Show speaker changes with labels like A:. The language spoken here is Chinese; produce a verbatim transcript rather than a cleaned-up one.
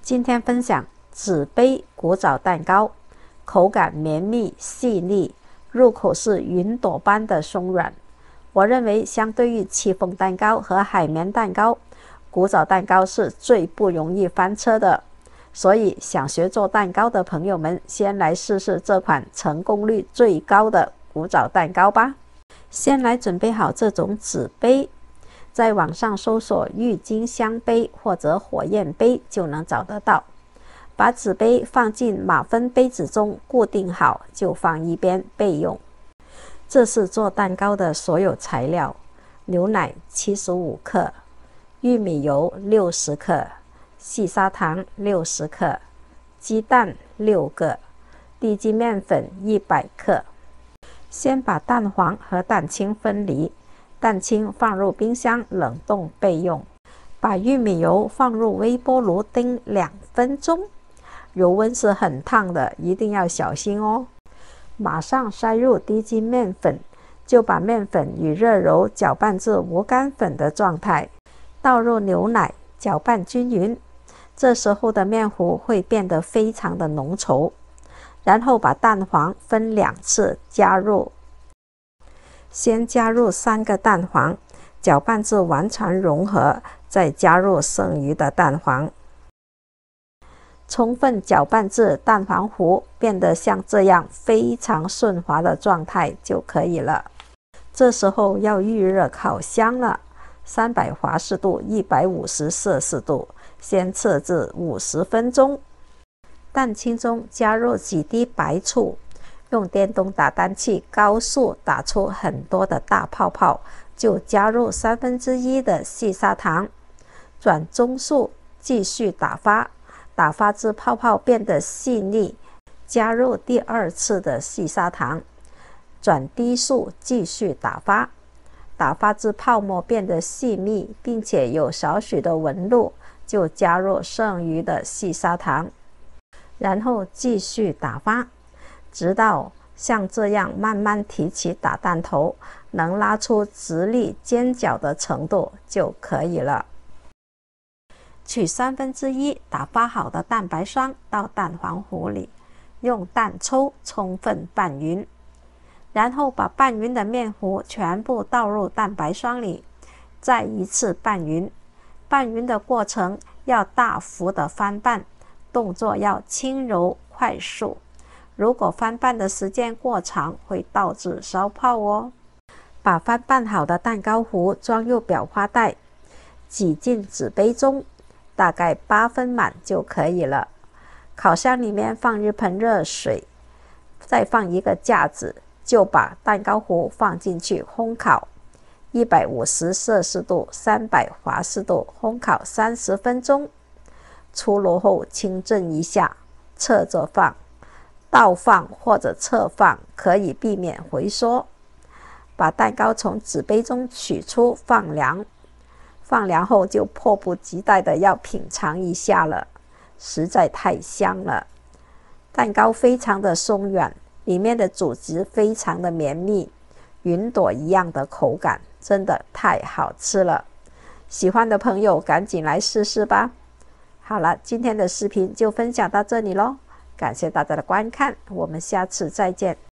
A: 今天分享纸杯古早蛋糕，口感绵密细腻，入口是云朵般的松软。我认为相对于戚风蛋糕和海绵蛋糕，古早蛋糕是最不容易翻车的。所以想学做蛋糕的朋友们，先来试试这款成功率最高的古早蛋糕吧。先来准备好这种纸杯，在网上搜索郁金香杯或者火焰杯就能找得到。把纸杯放进马芬杯子中固定好，就放一边备用。这是做蛋糕的所有材料：牛奶七十五克，玉米油六十克，细砂糖六十克，鸡蛋六个，低筋面粉一百克。先把蛋黄和蛋清分离，蛋清放入冰箱冷冻备用。把玉米油放入微波炉叮两分钟，油温是很烫的，一定要小心哦。马上塞入低筋面粉，就把面粉与热揉搅拌至无干粉的状态，倒入牛奶，搅拌均匀。这时候的面糊会变得非常的浓稠。然后把蛋黄分两次加入，先加入三个蛋黄，搅拌至完全融合，再加入剩余的蛋黄，充分搅拌至蛋黄糊变得像这样非常顺滑的状态就可以了。这时候要预热烤箱了，三百华氏度一百五十摄氏度，先测至五十分钟。蛋清中加入几滴白醋，用电动打蛋器高速打出很多的大泡泡，就加入三分之一的细砂糖，转中速继续打发，打发至泡泡变得细腻，加入第二次的细砂糖，转低速继续打发，打发至泡沫变得细密，并且有少许的纹路，就加入剩余的细砂糖。然后继续打发，直到像这样慢慢提起打蛋头，能拉出直立尖角的程度就可以了。取三分之一打发好的蛋白霜到蛋黄糊里，用蛋抽充分拌匀，然后把拌匀的面糊全部倒入蛋白霜里，再一次拌匀。拌匀的过程要大幅的翻拌，动作要轻柔快速，如果翻拌的时间过长，会导致烧泡哦。把翻拌好的蛋糕糊装入裱花袋，挤进纸杯中，大概八分满就可以了。烤箱里面放一盆热水，再放一个架子，就把蛋糕糊放进去烘烤，一百五十摄氏度三百华氏度烘烤三十分钟。出炉后轻震一下，侧着放，倒放或者侧放，可以避免回缩。把蛋糕从纸杯中取出放凉，放凉后就迫不及待的要品尝一下了，实在太香了。蛋糕非常的松软，里面的组织非常的绵密，云朵一样的口感，真的太好吃了。喜欢的朋友赶紧来试试吧。好了，今天的视频就分享到这里咯，感谢大家的观看，我们下次再见。